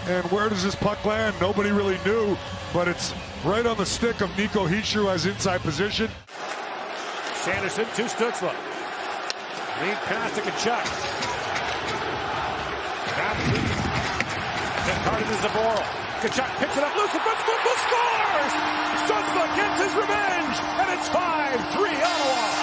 And where does this puck land? Nobody really knew, but it's right on the stick of Nico Hischier, who has inside position. Sanderson to Stützle. Lead pass to Tkachuk. Discarded to Zboril. Tkachuk picks it up loose. Stützle scores! Stützle gets his revenge, and it's 5-3 Ottawa.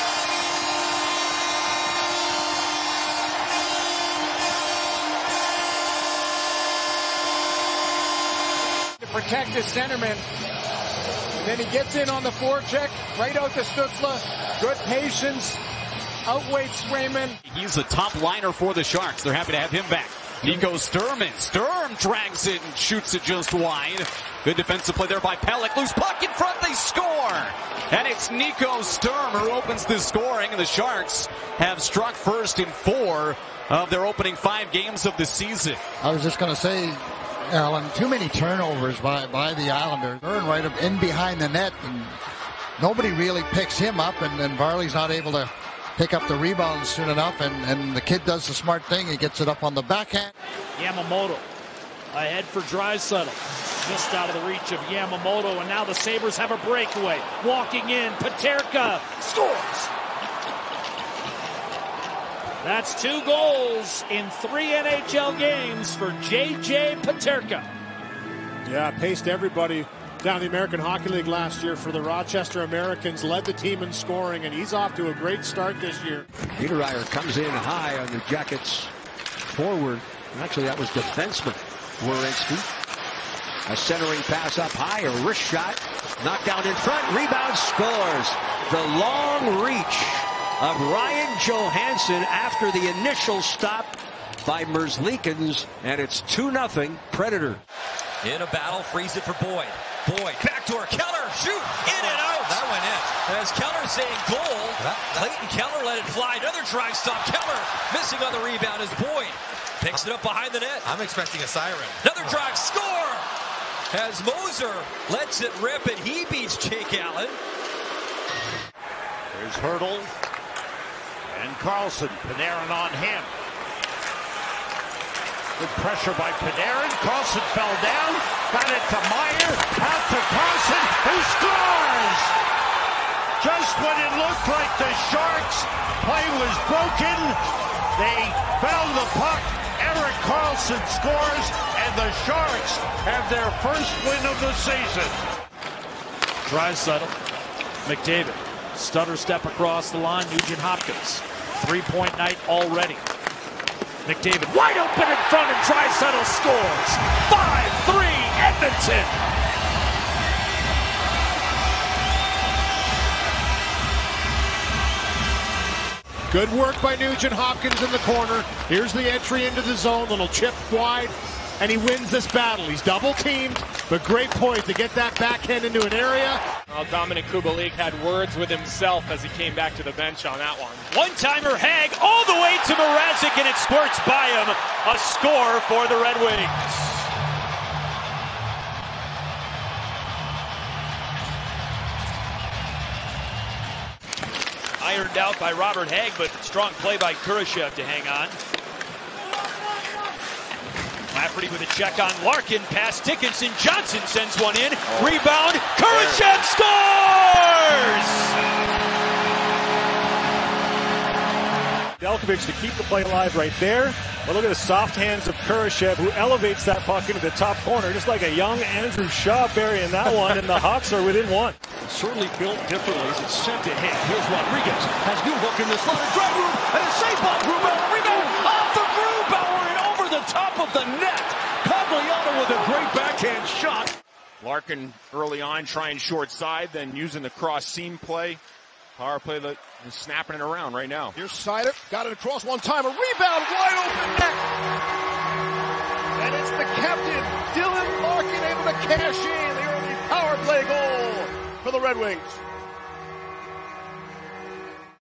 Protect his centerman. And then he gets in on the forecheck, right out to Stützle. Good patience. Outweights Raymond. He's the top liner for the Sharks. They're happy to have him back. Nico Sturm. Sturm drags it and shoots it just wide. Good defensive play there by Pelech. Loose puck in front. They score. And it's Nico Sturm who opens the scoring. And the Sharks have struck first in 4 of their opening 5 games of the season. I was just going to say, Alan, too many turnovers by the Islanders. They're right up in behind the net, and nobody really picks him up, and then Varley's not able to pick up the rebound soon enough, and the kid does the smart thing. He gets it up on the backhand. Yamamoto ahead for Draisaitl. Missed out of the reach of Yamamoto, and now the Sabres have a breakaway. Walking in, Peterka scores. That's 2 goals in 3 NHL games for J.J. Peterka. Yeah, paced everybody down the American Hockey League last year for the Rochester Americans, led the team in scoring, and he's off to a great start this year. Niederreiter comes in high on the Jackets forward. Actually, that was defenseman Werenski. A centering pass up high, a wrist shot, knocked down in front, rebound, scores. The long reach of Ryan Johansson after the initial stop by Merzlikins, and it's 2-0 Predator. In a battle, frees it for Boyd. Boyd, backdoor, Keller, shoot, in and out. That went in. As Keller saying goal, Clayton Keller let it fly. Another drive stop. Keller missing on the rebound as Boyd picks it up behind the net. I'm expecting a siren. Another drive, score! As Moser lets it rip, and he beats Jake Allen. There's Hurdle. And Carlson, Panarin on him. Good pressure by Panarin. Carlson fell down. Got it to Meyer. Out to Carlson, who scores! Just when it looked like the Sharks' play was broken, they found the puck. Erik Karlsson scores, and the Sharks have their first win of the season. Draisaitl, McDavid, stutter step across the line, Nugent Hopkins. 3-point night already. McDavid wide open in front, and Draisaitl scores. 5-3 Edmonton. Good work by Nugent Hopkins in the corner. Here's the entry into the zone, little chip wide, and he wins this battle. He's double teamed, but great point to get that backhand into an area. Dominik Kubalik had words with himself as he came back to the bench on that one. One-timer Hag all the way to Mrazek, and it squirts by him. A score for the Red Wings. Ironed out by Robert Hag, but strong play by Kurashev to hang on. Lafferty with a check on Larkin, past Dickinson. Johnson sends one in. Rebound. Kurashev scores! Delkovich to keep the play alive right there. But look at the soft hands of Kurashev, who elevates that puck into the top corner, just like a young Andrew Shaw burying that one, and the Hawks are within 1. Certainly built differently as it's sent ahead. Here's Rodriguez. Has Newhook in the slot. Drive room. And a save by Grubauer. Rebound off the Grubauer and over the top of the net. Cogliano with a great backhand shot. Larkin early on trying short side, then using the cross seam play. Power play that is snapping it around right now. Here's Seider. Got it across one time. A rebound wide open net. And it's the captain, Dylan Larkin, able to cash in the early power play goal for the Red Wings.